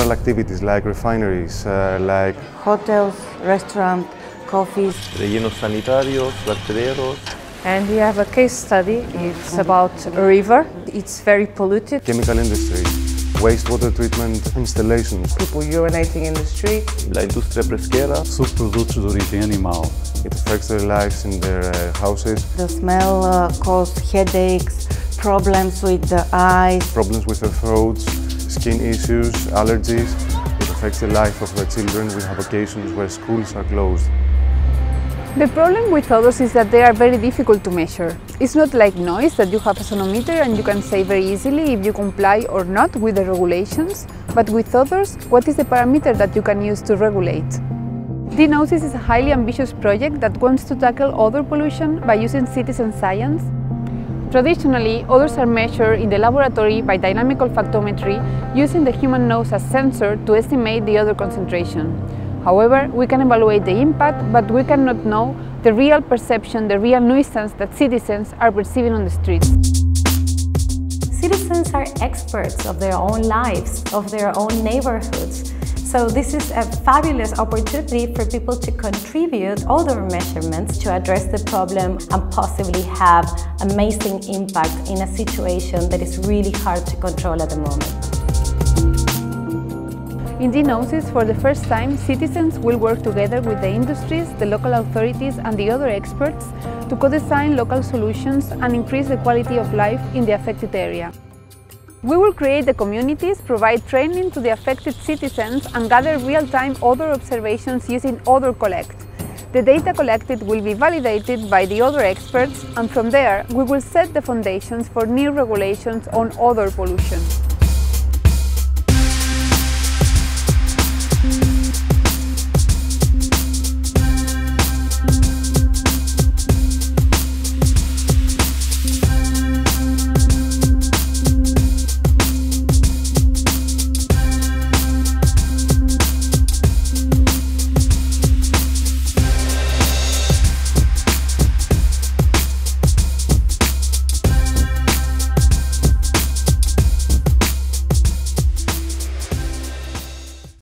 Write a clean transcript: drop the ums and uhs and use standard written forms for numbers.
industrial activities like refineries, like hotels, restaurants, coffees. Rellenos sanitarios, vertederos. And we have a case study. It's about a river. It's very polluted. Chemical industry, wastewater treatment installations. People urinating in the street. La industria pesquera. Subprodutos de origem animal. It affects their lives in their houses. The smell causes headaches, problems with the eyes. Problems with their throats, skin issues, allergies. It affects the life of the children. We have occasions where schools are closed. The problem with odours is that they are very difficult to measure. It's not like noise that you have a sonometer and you can say very easily if you comply or not with the regulations, but with odours, what is the parameter that you can use to regulate? The NOSES is a highly ambitious project that wants to tackle odour pollution by using citizen science. Traditionally, odours are measured in the laboratory by dynamic olfactometry using the human nose as sensor to estimate the odour concentration. However, we can evaluate the impact, but we cannot know the real perception, the real nuisance that citizens are perceiving on the streets. Citizens are experts of their own lives, of their own neighborhoods. So this is a fabulous opportunity for people to contribute odor measurements to address the problem and possibly have amazing impact in a situation that is really hard to control at the moment. In the NOSES, for the first time, citizens will work together with the industries, the local authorities and the other experts to co-design local solutions and increase the quality of life in the affected area. We will create the communities, provide training to the affected citizens and gather real-time odour observations using Odour Collect. The data collected will be validated by the other experts, and from there we will set the foundations for new regulations on odour pollution.